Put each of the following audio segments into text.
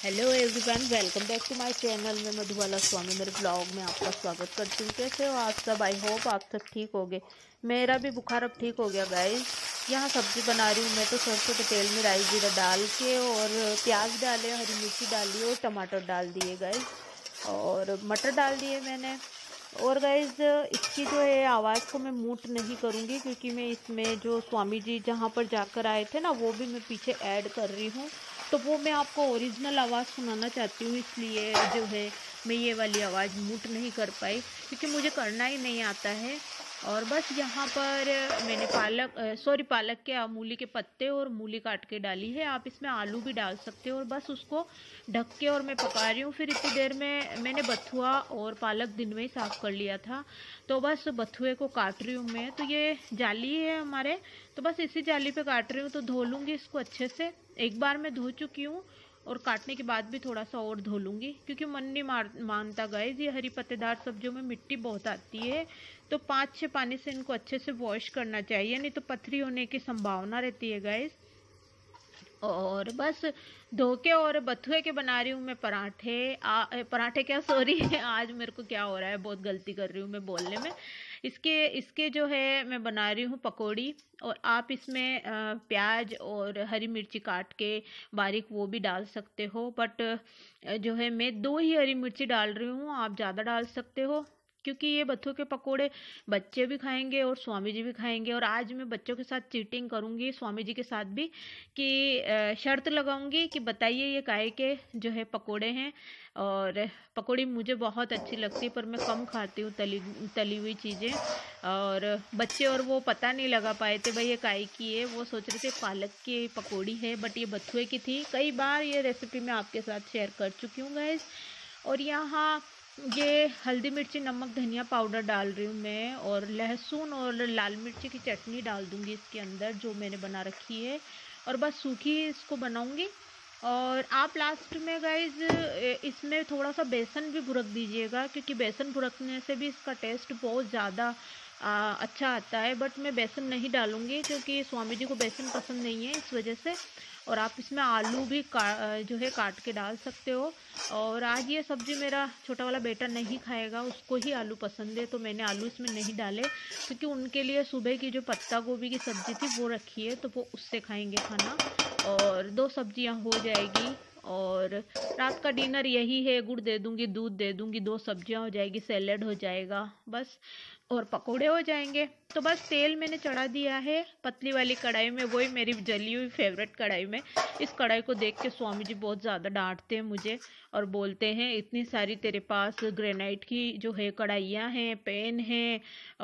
Hello everyone, welcome back to my channel में मधुबाला स्वामी। मेरे blog में आपका स्वागत करती हूँ। कैसे हो आप सब? आई होप आप सब ठीक हो गए। मेरा भी बुखार अब ठीक हो गया गाइस। यहाँ सब्जी बना रही हूँ मैं तो सरसों के तेल में राई जीरा डाल के, और प्याज डाले, हरी मिर्ची डाली और टमाटर डाल दिए गाइस, और मटर डाल दिए मैंने। और गाइज इसकी जो है आवाज़ को मैं म्यूट नहीं करूँगी, क्योंकि मैं इसमें जो स्वामी जी जहाँ पर जाकर आए थे ना, वो भी मैं पीछे ऐड कर रही हूँ। तो वो मैं आपको ओरिजिनल आवाज़ सुनाना चाहती हूँ, इसलिए जो है मैं ये वाली आवाज़ म्यूट नहीं कर पाई, क्योंकि मुझे करना ही नहीं आता है। और बस यहाँ पर मैंने पालक के मूली के पत्ते और मूली काट के डाली है। आप इसमें आलू भी डाल सकते हो। और बस उसको ढक के और मैं पका रही हूँ। फिर इतनी देर में मैंने बथुआ और पालक दिन में ही साफ़ कर लिया था, तो बस बथुए को काट रही हूँ मैं। तो ये जाली है हमारे, तो बस इसी जाली पे काट रही हूँ। तो धो लूँगी इसको अच्छे से। एक बार मैं धो चुकी हूँ, और काटने के बाद भी थोड़ा सा और धो लूँगी, क्योंकि मन नहीं मानता गाइज। ये हरी पत्तेदार सब्जियों में मिट्टी बहुत आती है, तो 5-6 पानी से इनको अच्छे से वॉश करना चाहिए, नहीं तो पथरी होने की संभावना रहती है गाइज। और बस धो के और बथुए के बना रही हूँ मैं पराठे क्या, सॉरी आज मेरे को क्या हो रहा है, बहुत गलती कर रही हूँ मैं बोलने में। इसके जो है मैं बना रही हूँ पकौड़ी। और आप इसमें प्याज और हरी मिर्ची काट के बारीक वो भी डाल सकते हो, बट जो है मैं 2 ही हरी मिर्ची डाल रही हूँ, आप ज़्यादा डाल सकते हो, क्योंकि ये बथुए के पकोड़े बच्चे भी खाएंगे और स्वामी जी भी खाएंगे। और आज मैं बच्चों के साथ चीटिंग करूंगी, स्वामी जी के साथ भी, कि शर्त लगाऊंगी कि बताइए ये काहे के जो है पकोड़े हैं। और पकोड़ी मुझे बहुत अच्छी लगती है, पर मैं कम खाती हूँ तली हुई चीज़ें। और बच्चे और वो पता नहीं लगा पाए थे भाई ये काहे की है, वो सोच रहे थे पालक की पकोड़ी है, बट ये बथुए की थी। कई बार ये रेसिपी मैं आपके साथ शेयर कर चुकी हूँ गाइस। और यहाँ ये हल्दी मिर्ची नमक धनिया पाउडर डाल रही हूँ मैं, और लहसुन और लाल मिर्ची की चटनी डाल दूँगी इसके अंदर जो मैंने बना रखी है। और बस सूखी इसको बनाऊँगी। और आप लास्ट में गाइज इसमें थोड़ा सा बेसन भी भुरक दीजिएगा, क्योंकि बेसन भुरकने से भी इसका टेस्ट बहुत ज़्यादा अच्छा आता है। बट मैं बेसन नहीं डालूँगी, क्योंकि स्वामी जी को बेसन पसंद नहीं है, इस वजह से। और आप इसमें आलू भी जो है काट के डाल सकते हो। और आज ये सब्ज़ी मेरा छोटा वाला बेटा नहीं खाएगा, उसको ही आलू पसंद है, तो मैंने आलू इसमें नहीं डाले, क्योंकि उनके लिए सुबह की जो पत्ता गोभी की सब्ज़ी थी वो रखी है, तो वो उससे खाएंगे खाना। और 2 सब्जियां हो जाएगी। और रात का डिनर यही है, गुड़ दे दूंगी, दूध दे दूंगी, 2 सब्जियां हो जाएगी, सैलेड हो जाएगा बस, और पकोड़े हो जाएंगे। तो बस तेल मैंने चढ़ा दिया है पतली वाली कढ़ाई में, वही मेरी जली हुई फेवरेट कढ़ाई में। इस कढ़ाई को देख के स्वामी जी बहुत ज़्यादा डांटते हैं मुझे, और बोलते हैं इतनी सारी तेरे पास ग्रेनाइट की जो है कढ़ाइयाँ हैं, पैन हैं,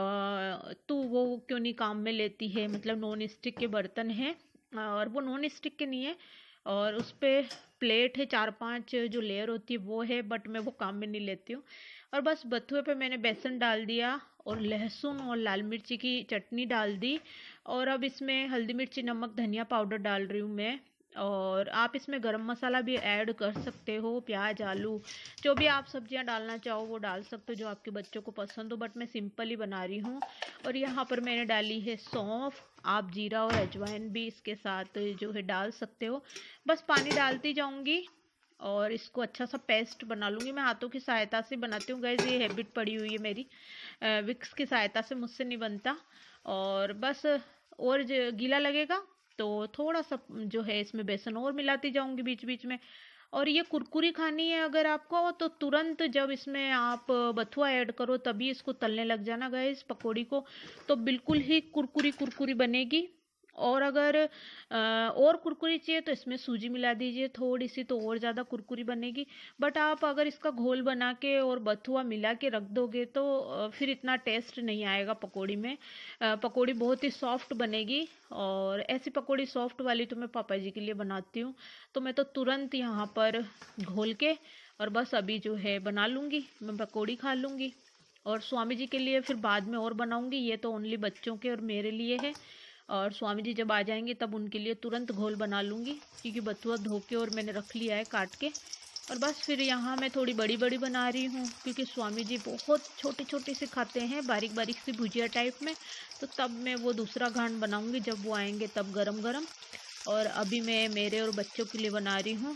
तू वो क्यों नहीं काम में लेती है, मतलब नॉन स्टिक के बर्तन हैं। और वो नॉन स्टिक के नहीं है, और उस पर प्लेट है 4-5 जो लेयर होती है वो है, बट मैं वो काम में नहीं लेती हूँ। और बस बथुए पे मैंने बेसन डाल दिया, और लहसुन और लाल मिर्ची की चटनी डाल दी। और अब इसमें हल्दी मिर्ची नमक धनिया पाउडर डाल रही हूँ मैं। और आप इसमें गरम मसाला भी ऐड कर सकते हो, प्याज आलू जो भी आप सब्जियां डालना चाहो वो डाल सकते हो, जो आपके बच्चों को पसंद हो, बट मैं सिंपल ही बना रही हूँ। और यहाँ पर मैंने डाली है सौंफ, आप जीरा और अजवाइन भी इसके साथ जो है डाल सकते हो। बस पानी डालती जाऊँगी, और इसको अच्छा सा पेस्ट बना लूँगी। मैं हाथों की सहायता से बनाती हूँ गाइज, ये हैबिट पड़ी हुई है मेरी, विक्स की सहायता से मुझसे नहीं बनता। और बस, और गीला लगेगा तो थोड़ा सा जो है इसमें बेसन और मिलाती जाऊंगी बीच बीच में। और ये कुरकुरी खानी है अगर आपको, तो तुरंत जब इसमें आप बथुआ ऐड करो तभी इसको तलने लग जाना गाइस पकौड़ी को, तो बिल्कुल ही कुरकुरी कुरकुरी बनेगी। और अगर और कुरकुरी चाहिए तो इसमें सूजी मिला दीजिए थोड़ी सी, तो और ज़्यादा कुरकुरी बनेगी। बट आप अगर इसका घोल बना के और बथुआ मिला के रख दोगे तो फिर इतना टेस्ट नहीं आएगा पकौड़ी में। पकौड़ी बहुत ही सॉफ्ट बनेगी, और ऐसी पकौड़ी सॉफ्ट वाली तो मैं पापा जी के लिए बनाती हूँ। तो मैं तो तुरंत यहाँ पर घोल के और बस अभी जो है बना लूँगी, मैं पकौड़ी खा लूँगी। और स्वामी जी के लिए फिर बाद में और बनाऊँगी, ये तो ओनली बच्चों के और मेरे लिए है। और स्वामी जी जब आ जाएंगे तब उनके लिए तुरंत घोल बना लूँगी, क्योंकि बथुआ धो के और मैंने रख लिया है काट के। और बस फिर यहाँ मैं थोड़ी बड़ी बड़ी बना रही हूँ, क्योंकि स्वामी जी बहुत छोटी छोटी से खाते हैं, बारीक बारीक सी भुजिया टाइप में। तो तब मैं वो दूसरा घान बनाऊँगी जब वो आएंगे तब गरम गरम। और अभी मैं मेरे और बच्चों के लिए बना रही हूँ।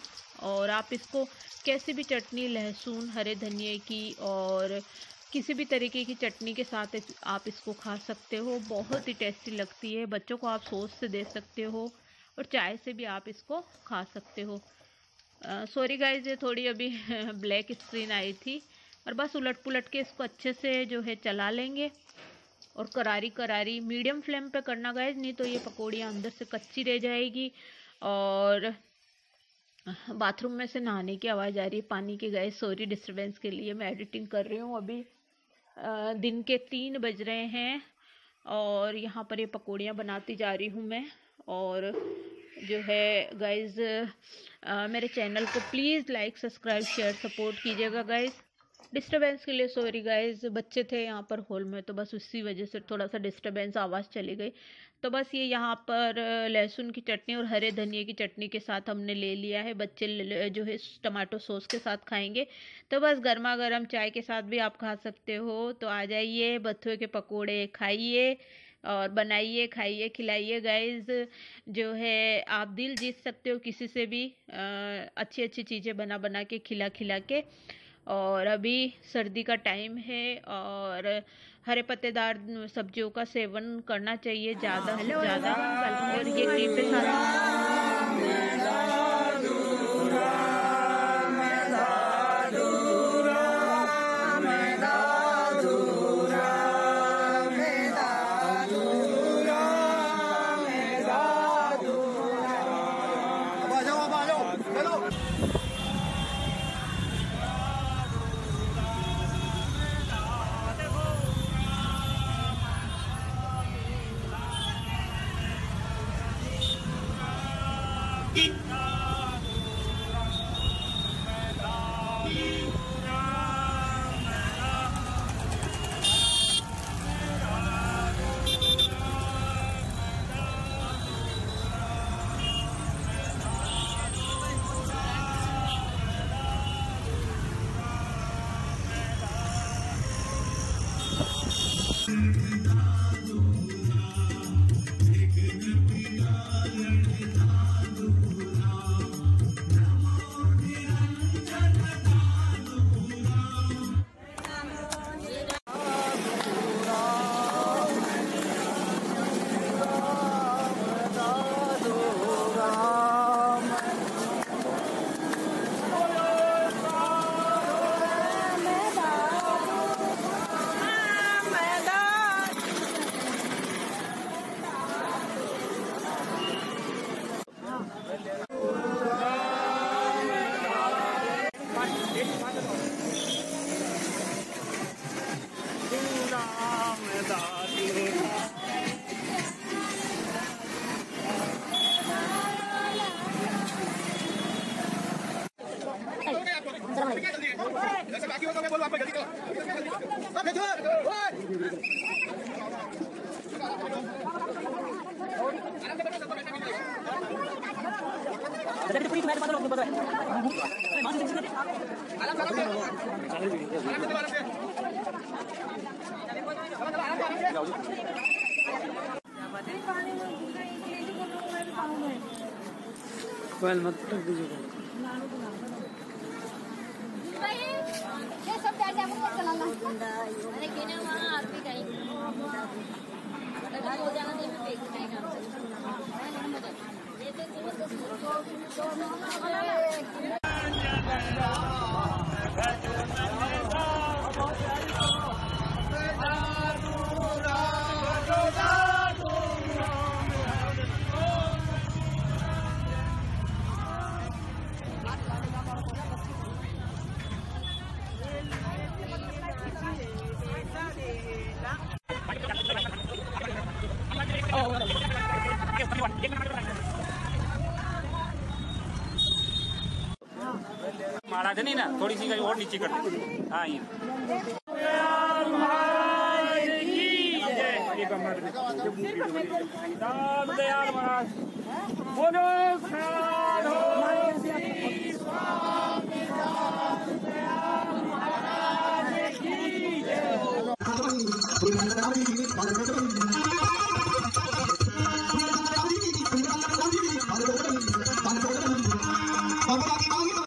और आप इसको कैसी भी चटनी, लहसुन, हरे धनिए की और किसी भी तरीके की चटनी के साथ आप इसको खा सकते हो। बहुत ही टेस्टी लगती है। बच्चों को आप सॉस से दे सकते हो और चाय से भी आप इसको खा सकते हो। सॉरी गाइज, ये थोड़ी अभी ब्लैक स्क्रीन आई थी। और बस उलट पुलट के इसको अच्छे से जो है चला लेंगे और करारी करारी मीडियम फ्लेम पे करना गाइज, नहीं तो ये पकौड़ियाँ अंदर से कच्ची रह जाएगी। और बाथरूम में से नहाने की आवाज़ आ रही है पानी की गाइज, सॉरी डिस्टर्बेंस के लिए। मैं एडिटिंग कर रही हूँ। अभी दिन के 3 बज रहे हैं और यहाँ पर ये पकौड़ियाँ बनाती जा रही हूँ मैं। और जो है गाइज, मेरे चैनल को please like, subscribe, share, support कीजिएगा गाइज। डिस्टर्बेंस के लिए सॉरी गाइज, बच्चे थे यहाँ पर हॉल में तो बस उसी वजह से थोड़ा सा डिस्टर्बेंस, आवाज़ चली गई। तो बस ये यहाँ पर लहसुन की चटनी और हरे धनिए की चटनी के साथ हमने ले लिया है। बच्चे जो है टमाटो सॉस के साथ खाएंगे, तो बस गर्मा गर्म चाय के साथ भी आप खा सकते हो। तो आ जाइए, बथुए के पकोड़े खाइए और बनाइए, खाइए, खिलाइए गाइज। जो है आप दिल जीत सकते हो किसी से भी, अच्छी अच्छी चीज़ें बना बना के, खिला खिला के। और अभी सर्दी का टाइम है और हरे पत्तेदार सब्जियों का सेवन करना चाहिए ज़्यादा से ज़्यादा। और ये क्रीम के साथ मत दीजिए। ये सब क्या चलाना अरे कहने वहाँ आरती कहीं हो जाना चाहिए महाराज नहीं ना, थोड़ी सी और नीचे कर दे। हाँ ये दयाल महाराज बोलो Vamos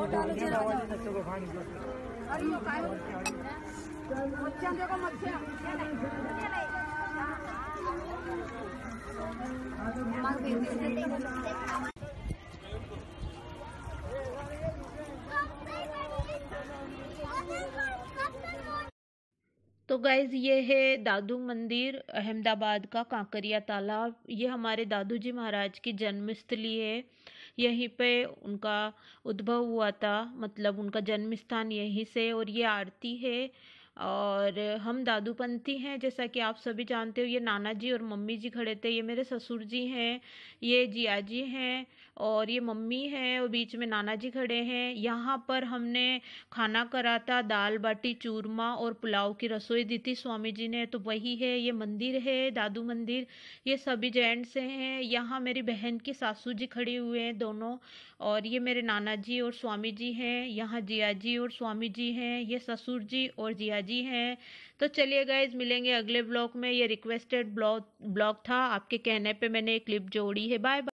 तो गाइज ये है दादू मंदिर, अहमदाबाद का कांकरिया तालाब। ये हमारे दादू जी महाराज की जन्मस्थली है। यहीं पे उनका उद्भव हुआ था, मतलब उनका जन्म स्थान यहीं से। और ये आरती है। और हम दादूपंथी हैं, जैसा कि आप सभी जानते हो। ये नाना जी और मम्मी जी खड़े थे। ये मेरे ससुर जी हैं, ये जिया जी हैं, और ये मम्मी है, और बीच में नाना जी खड़े हैं। यहाँ पर हमने खाना करा था, दाल बाटी चूरमा और पुलाव की रसोई दी थी स्वामी जी ने। तो वही है, ये मंदिर है दादू मंदिर। ये सभी जेंट्स हैं। यहाँ मेरी बहन की सासू जी खड़ी हुए हैं दोनों, और ये मेरे नाना जी और स्वामी जी हैं। यहाँ जिया जी और स्वामी जी हैं, ये ससुर जी और जिया जी हैं। तो चलिए गाइज, मिलेंगे अगले ब्लॉग में। ये रिक्वेस्टेड ब्लॉग था, आपके कहने पे मैंने एक क्लिप जोड़ी है। Bye bye.